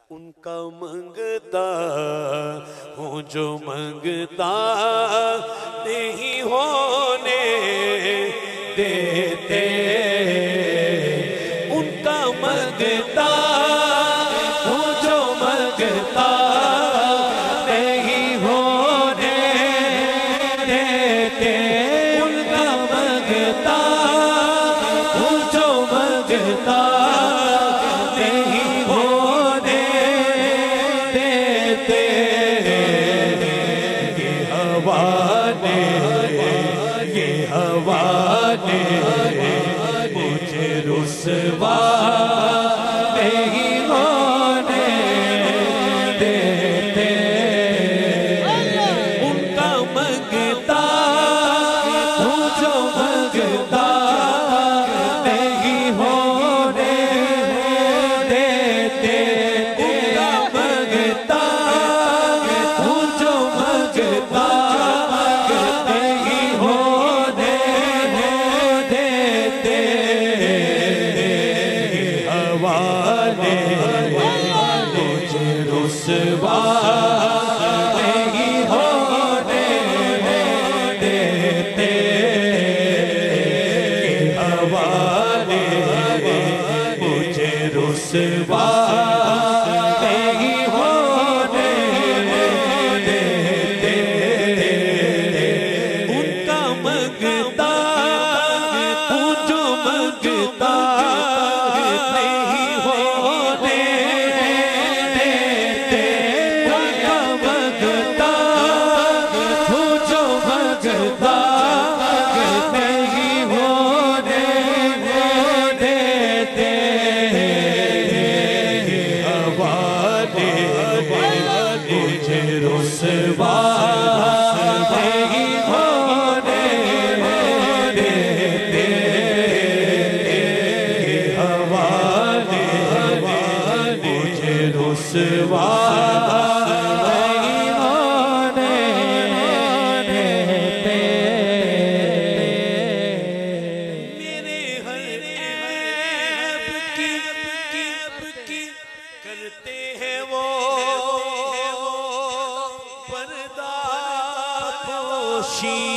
उनका मंगता हूँ जो मंगता नहीं होने देते, उनका मंगता हूँ जो मंगता नहीं होने देते, उनका मंगता हूँ जो मंगता नहीं होने देते। ये हवा ने मुझे रुसवा नहीं होने देते, उनका मंगता हूँ जो मंगता नहीं होने देते, उनका मंगता हूँ जो मंगता नहीं होने देते। हवा ने मुझे रुसवा नहीं होने देते, हवा ने मुझे रुसवा नहीं होने देते, उनका मंगता हूँ जो मंगता नहीं होने देते, उनका मंगता हूँ जो मंगता नहीं होने देते। हवा ने मुझे रुसवा नहीं होने देते, हवा ने मुझे रुसवा नहीं होने देते। मेरे हर ऐब की करते हैं वो पर्दा पोशी।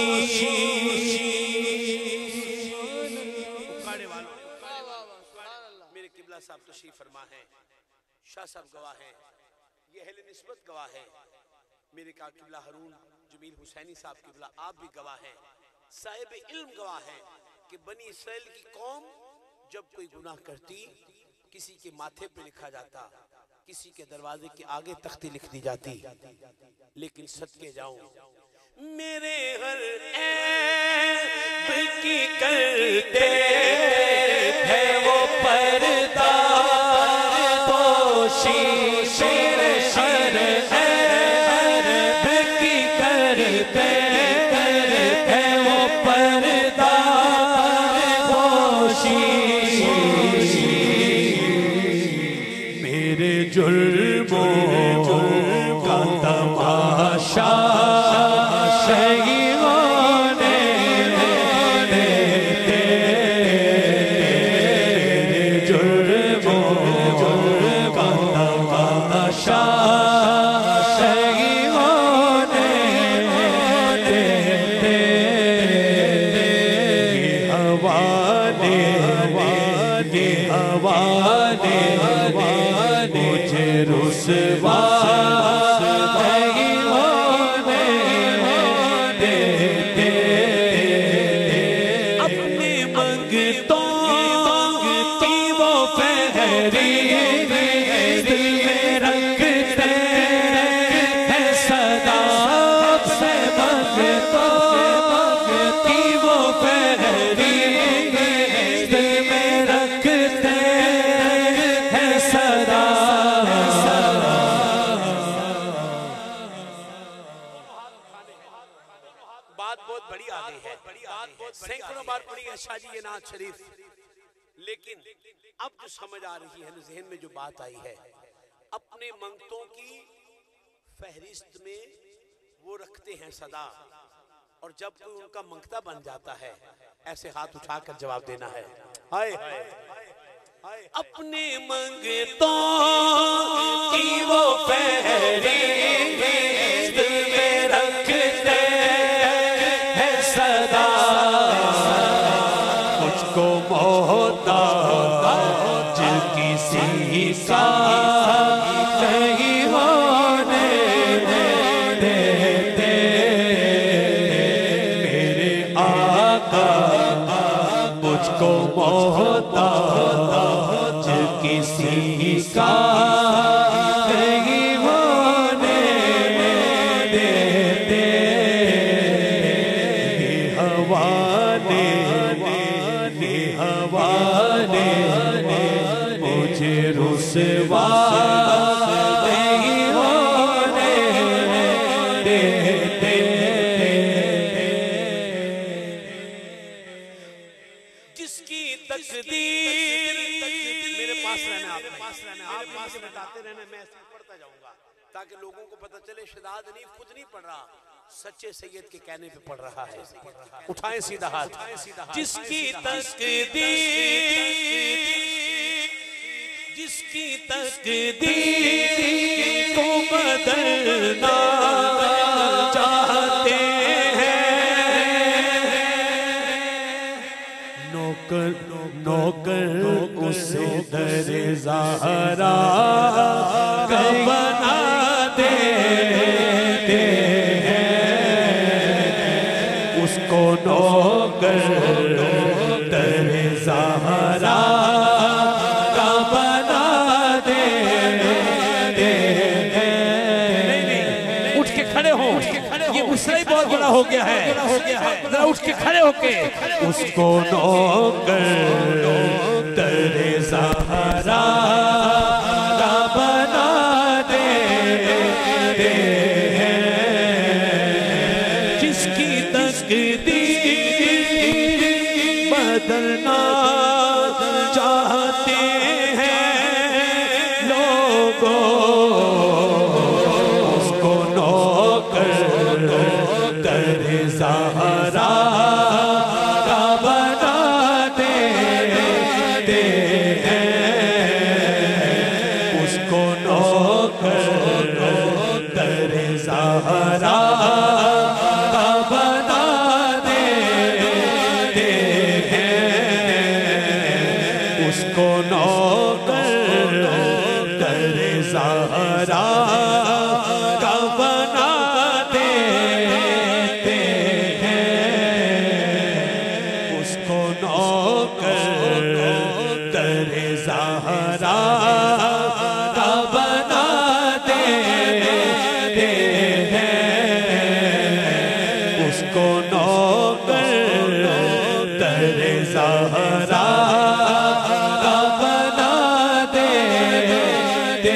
मेरे किबला साहब तशरीफ फरमा है, शाह साहब गवाह हैं, ये अहले निस्बत गवाह है, मेरे का किबला हारून जमील हुसैनी साहब किबला आप भी गवाह हैं, साहिब इल्म गवाह हैं कि बनी इसराइल की कौम जब कोई गुनाह करती किसी के माथे पे लिखा जाता, किसी के दरवाजे के आगे तख्ती लिख दी जाती, लेकिन सदके जाऊं मेरे हर ऐब की करते हैं वो पर्दा पोशी। मेरे हर ऐब की करते हैं वो पर्दा पोशी। मेरे जुल्मों का तमाशा नहीं होने देते, मेरे जुल्मों का तमाशा नहीं होने देते। हवा ने मुझे रुसवा नहीं होने देते, अपने मंगतों की वो पहरी दिल में रखते हैं सदा, अपने मंगतों की वो पहरी दिल में रखते हैं सदा। बात बहुत बड़ी आ गई है, सैकड़ों बार पढ़ी है शाह जी ये नात शरीफ, लेकिन अब जो समझ आ रही है ज़हन में जो बात आई है, अपने मंगतों की फहरिस्त में वो रखते हैं सदा, और जब कोई उनका मंगता बन जाता है ऐसे हाथ उठाकर जवाब देना है, हाय हाय अपने मंगतों की वो पहरी दिल में रखते हैं सदा, मुझको मोहताज किसी का नहीं होने देते मेरे आका, मुझको मोहताज किसी का नहीं होने देते। हवा ने मुझे रुसवा नहीं होने देते। जिसकी तकदीर मेरे पास रहना, आप पास बताते रहना, मैं ऐसे पढ़ता जाऊंगा ताकि लोगों को पता चले शहजाद हनीफ खुद नहीं पढ़ रहा, सच्चे सैयद के कहने पे पढ़ रहा है। उठाएं सीधा हाथ। जिसकी तकदीर को बदलना चाहते हैं, नौकर उसे दर ज़हरा का बना देते हैं, उसको नौकर दर ज़हरा का बना देते हैं। नहीं, उठ के खड़े हो, ये मुसरा ही बहुत बड़ा हो गया है, जरा उठ के खड़े होके उसको नौकर दर ज़हरा का बना देते हैं। जिसकी तकदीर बदलना चाहते हैं लोगों, उसको नौकर दर ज़हरा का बना देते हैं, उसको नौकर दर ज़हरा का बना देते हैं, उसको नौकर दर ज़हरा का बना देते हैं, उसको नौकर दर ज़हरा का बना देते हैं, उसको नौकर दर ज़हरा का बना देते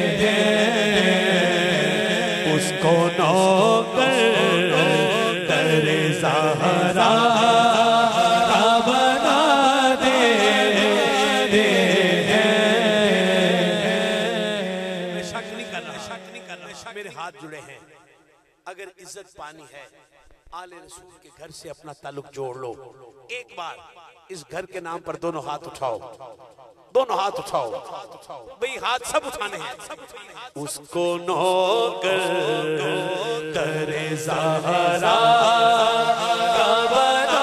हैं, उसको नौकर दर ज़हरा का बना देते हैं। मैं शक नहीं कर रहा, मेरे हाथ जुड़े हैं। अगर इज्जत पानी है, आले रसूल के घर से अपना ताल्लुक जोड़ लो। एक बार इस घर के नाम पर दोनों हाथ उठाओ, दोनों हाथ उठाओ भाई, हाथ सब उठाने हैं। उसको नौकर दर ज़हरा का बना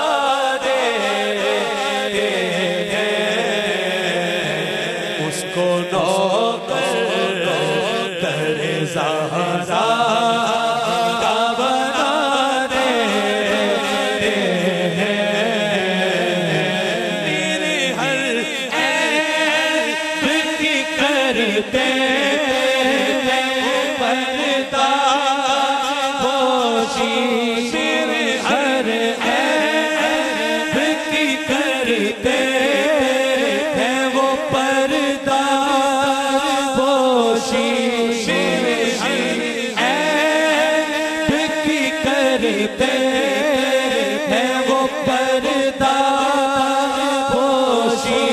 देते हैं, उसको नौकर दर ज़हरा का बना देते हैं। मेरे हर ऐब की करते पर्दा पोशी, मेरे हर ऐब की करते हैं वो पर्दा पोशी, मेरे हर ऐब की करते हैं वो पर्दा पोशी,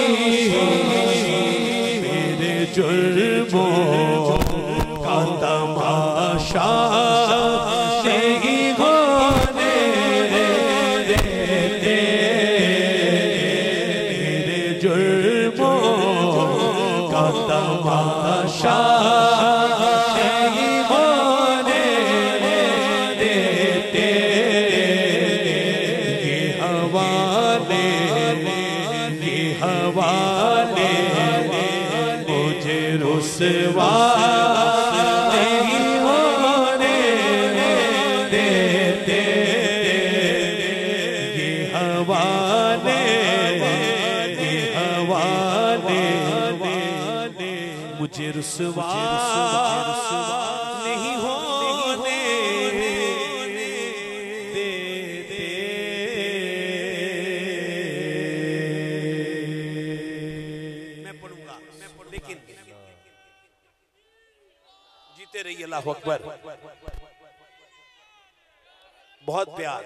मेरे जुल्मों का तमाशा नहीं होने देते, मेरे जुल्मों रुसवा नहीं होने देते ये हवा ने मुझे रुसवा नहीं होने देते। मैं पढ़ूंगा लेकिन जीते रहिए। अल्लाह अकबर। बहुत प्यार।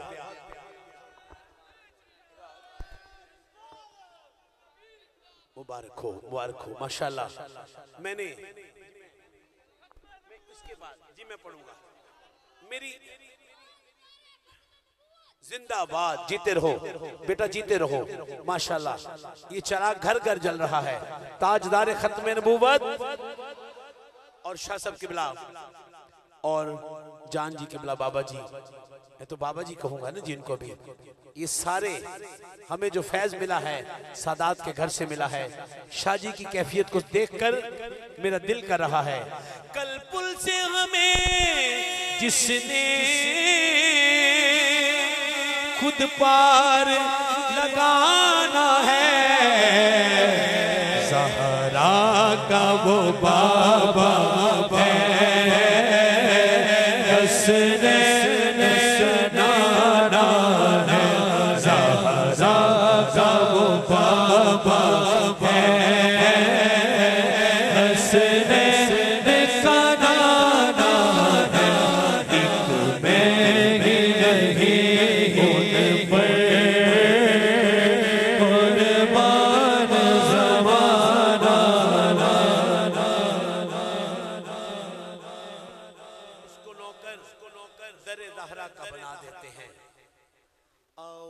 मुबारक हो माशाल्लाह। मैंने इसके बाद जी मैं पढ़ूंगा। मेरी जिंदाबाद, जीते रहो बेटा, जीते रहो माशाल्लाह। ये चिराग घर घर जल रहा है। ताजदार खत्म नबूवत और शाह साहब किबला और जान जी किबला बाबा जी, मैं तो बाबा जी कहूंगा ना जिनको भी, ये सारे हमें जो फैज मिला है सादात के घर से मिला है। शाह जी की कैफियत को देखकर मेरा दिल कर रहा है। कल पुल से हमें जिसने खुद पार लगाना है, ज़हरा का वो बाबा है, हसने सुनाना है। ज़हरा का वो बाबा है, हसने सुनाना है। एक मैं ही नहीं उन पर कुर्बान ज़माना। उसको नौकर दरे ज़हरा का बना देते हैं। आओ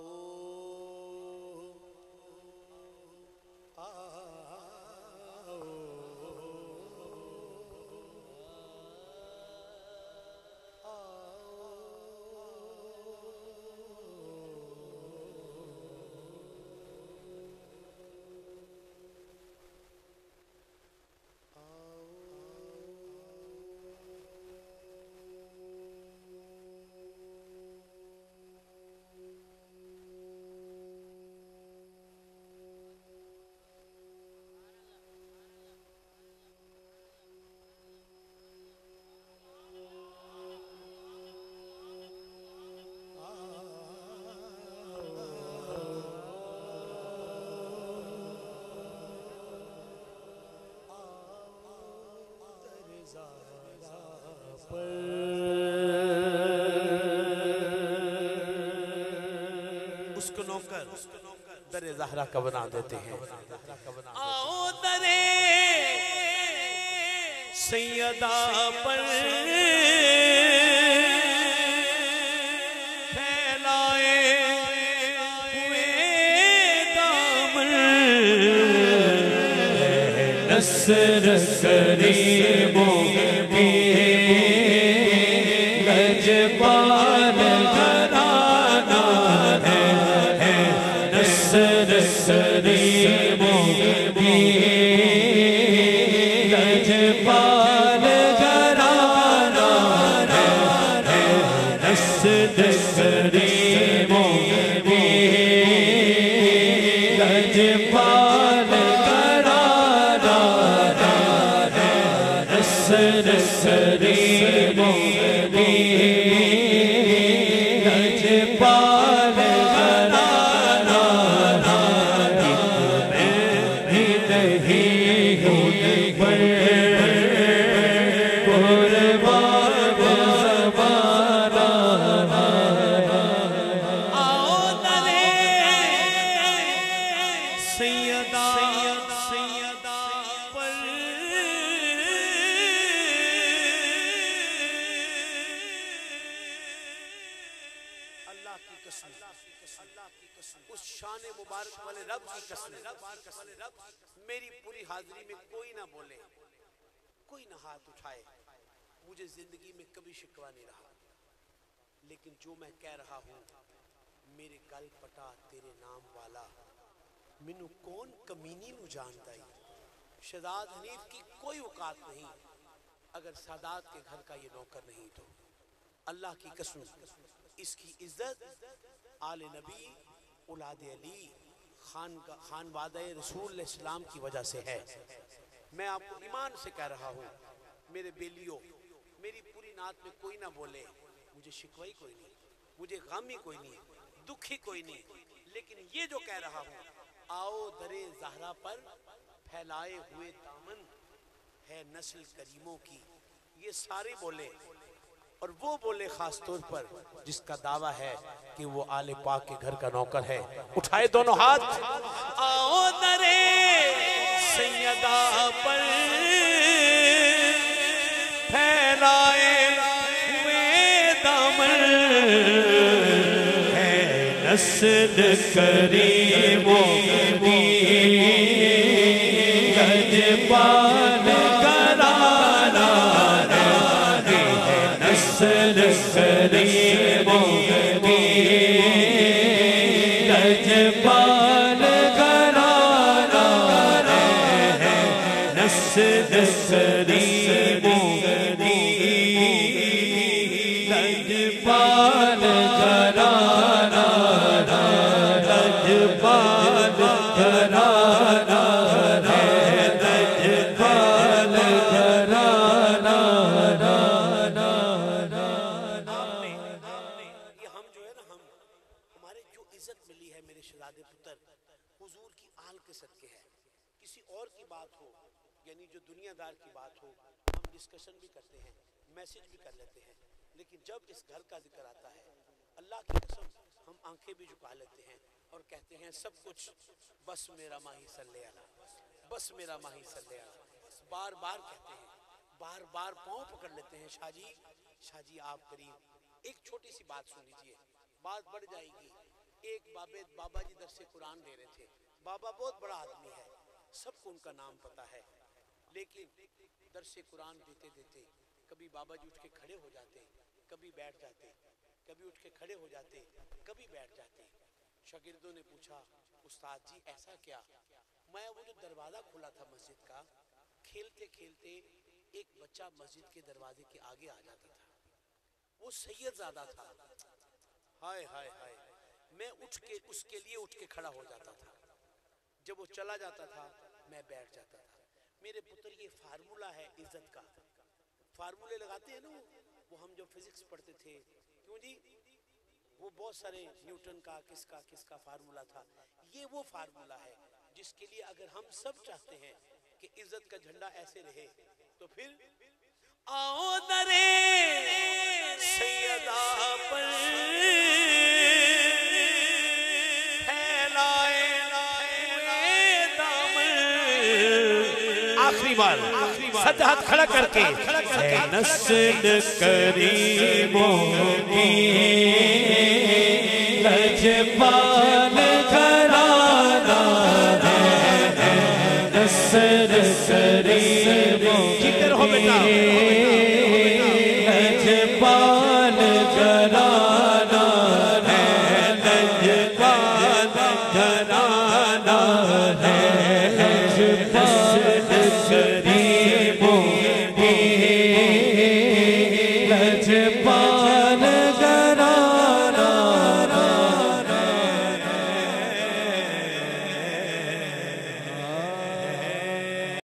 उसको नौकर दरे ज़हरा का बना देते हैं। आओ दरे सैयदा पर फैलाए हुए दामन, नस्र करीमों की लजपाल घराना है, नस्र करीमों की लजपाल घराना है, नस्र करीमों की लजपाल घराना है, नस्र करीमों की लजपाल घराना है। मैं भी नहीं हूँ पर कुर्बान ज़माना। आओ दरे सैयदा पर अल्लाह की कसम, उस शान मुबारक वाले रब की कसम, मेरी पूरी हाजिरी में कोई ना बोले, कोई ना हाथ उठाए। मुझे जिंदगी में कभी शिकवा नहीं रहा, लेकिन जो मैं कह रहा हूँ, मेरे गल पटा तेरे नाम वाला, मैनू कौन कमीनी नू जानदा है। शहजाद हनीफ की कोई औकात नहीं। अगर सादात के घर का ये नौकर नहीं तो अल्लाह की कसम इसकी इज्जत आले नबी औलाद अली खानवादे रसूल इस्लाम की वजह से है। मैं आपको ईमान से कह रहा हूँ मेरे बेलियों, मेरी पूरी नात में कोई ना बोले, मुझे शिकवाई कोई नहीं, मुझे गामी कोई नहीं, दुखी कोई नहीं, लेकिन ये जो कह रहा हूँ आओ दरे ज़हरा पर फैलाए हुए दामन है नस्ल करीमों की, ये सारे बोले और वो बोले खास तौर पर जिसका दावा है कि वो आले पाक के घर का नौकर है। उठाए दोनों हाथ, आओ दरे सैयदा पर फैलाए हुए दामन है नस्ल करीमों की, गजपाल कराना है नस्ल करीमों की, गजपाल कराना है नस्ल करीमों की, गजपाल कराना, गजपाल कराना डिस्कशन भी करते हैं, मैसेज भी कर लेते हैं, लेकिन जब इस घर का जिक्र आता है अल्लाह की कसम हम आंखें भी झुका लेते हैं और कहते हैं सब कुछ बस मेरा माही सल्ले अला, बस मेरा माही सल्ले अला, बार बार कहते हैं, बार बार पाँव पकड़ लेते हैं। शाह जी आप करीब एक छोटी सी बात सुन लीजिए, बात बढ़ जाएगी। एक बाबा जी दरसे कुरान दे रहे थे, बाबा बहुत बड़ा आदमी है, सबको उनका नाम पता है, लेकिन दरसे कुरान देते देते कभी बाबा जी उठ के खड़े हो जाते, कभी बैठ जाते, कभी उठ के खड़े हो जाते, कभी बैठ जाते। शागिर्दों ने पूछा उस्ताद जी ऐसा क्या? मैं वो जो दरवाजा खुला था मस्जिद का, खेलते खेलते एक बच्चा मस्जिद के दरवाजे के आगे आ जाता था, वो सैयदजादा था, हाय हाय हाय, मैं उठ के उसके लिए उठ के खड़ा हो जाता था, जब वो चला जाता था मैं बैठ जाता था। मेरे पुत्र ये फार्मूला है इज्जत का, फार्मूले लगाते हैं ना वो हम जो फिजिक्स पढ़ते थे, क्यों जी, वो बहुत सारे न्यूटन का किसका फार्मूला था, ये वो फार्मूला है जिसके लिए अगर हम सब चाहते हैं कि इज्जत का झंडा ऐसे रहे तो फिर आओ दरे सैयदा पर फैलाए हुए दामन, आखिरी बार सदा हाथ खड़ा करके नस्ल करीमों की, लजपाल घराना है नस्ल करीमों की, लजपाल घराना है, लजपाल घराना है, लजपाल करीमों की, लजपाल